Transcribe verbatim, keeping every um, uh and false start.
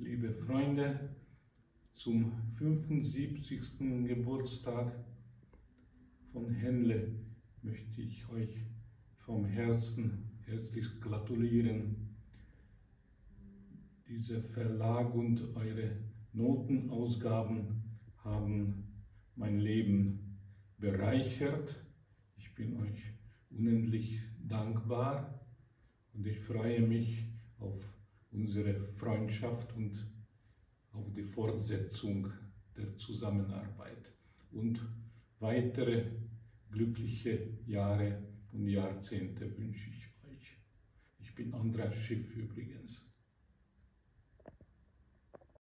liebe Freunde, zum fünfundsiebzigsten Geburtstag von Henle möchte ich euch vom Herzen herzlich gratulieren. Dieser Verlag und eure Notenausgaben haben mein Leben bereichert. Ich bin euch unendlich dankbar und ich freue mich auf unsere Freundschaft und auf die Fortsetzung der Zusammenarbeit und weitere glückliche Jahre und Jahrzehnte wünsche ich euch. Ich bin Andreas Schiff übrigens.